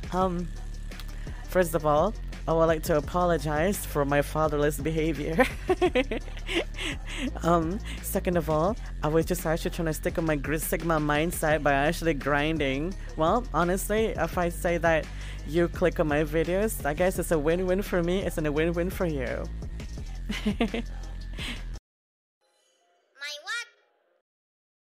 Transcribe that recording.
Um, First of all, I would like to apologize for my fatherless behavior. Second of all, I was just actually trying to stick on my Grit Sigma mindset by actually grinding. Well, honestly, if I say that you click on my videos, I guess it's a win-win for me, it's a win-win for you.